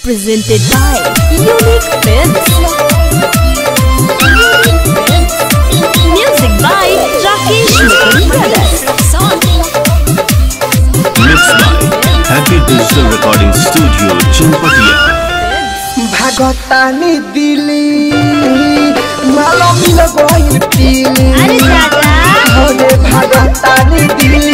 presented by Unique Films. Music by Rakesh Mittal Brothers. Mixed by Happy Digital Recording Studio, Chanpatia. भागतानी दिली मालो मिल गइल पीली अरे दादा होले भागतानी दिली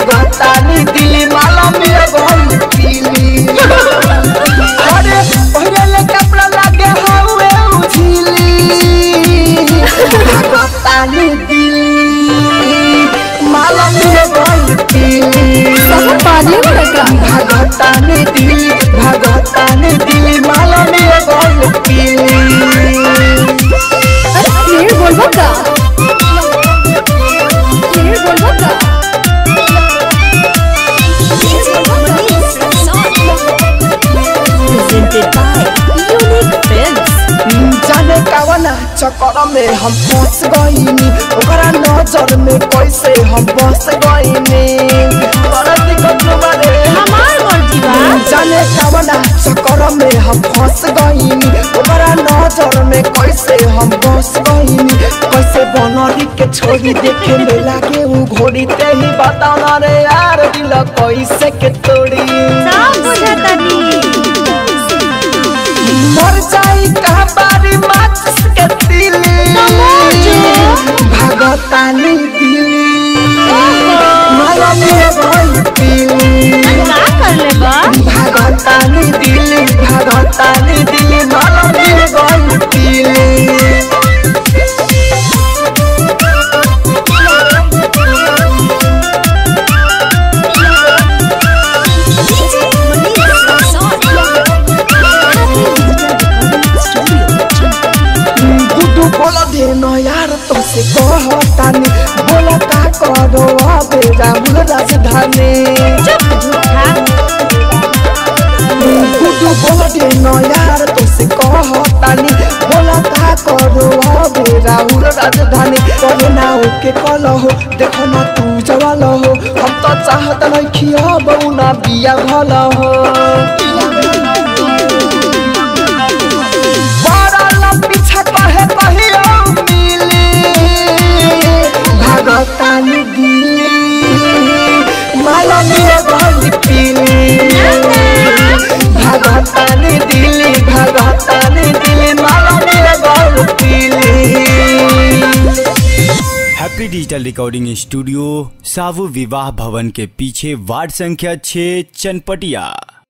मालो मिल गइल पीली अरे पहले कपड़ा लागे हवे उझिली भागतानी दिली मालो मिल गइल पीली सब पानी लगा भागतानी दिली मालो मिल गइल पीली अरे क्लियर बोल बता presented by Unique Films. जाने कावना चक्कर में हम फंस गईनी ओकरा नजर में कैसे हम बस गईनी बड़ा दिक्कत बारे हमार मर्जी बा जाने कावना चक्कर में हम फंस गईनी ओकरा नजर में कैसे हम बस गईनी कैसे बनरी के छोड़ी देखे में लागे उ घोड़ी ते ही बताना रे यार दिल कैसे के तोड़ी सब बुझता नी मर जाई का बारी माचिस के तिली भागतानी दिली माला में भइल पीली का कर ले बा भागतानी दिली माला में भइल पीली बोला देना यार तुमसे कहतानी बोला का करो अबे राहुल राजधानी बोला देना यार तुमसे कहतानी बोला का करो अबे राहुल राजधानी करे ना ओके कलो हो देखो ना तू जवाल हो हम तो चाहत नहीं खिया बउना बिया भला हो भागतानी दिली माला में भइल पीली भागतानी दिली माला में भइल पीली। हैप्पी डिजिटल रिकॉर्डिंग स्टूडियो सावु विवाह भवन के पीछे वार्ड संख्या 6 चनपटिया।